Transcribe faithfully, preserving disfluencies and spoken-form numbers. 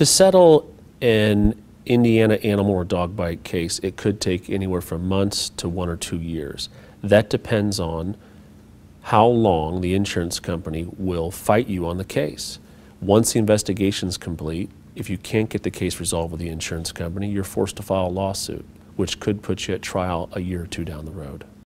To settle an Indiana animal or dog bite case, it could take anywhere from months to one or two years. That depends on how long the insurance company will fight you on the case. Once the investigation is complete, if you can't get the case resolved with the insurance company, you're forced to file a lawsuit, which could put you at trial a year or two down the road.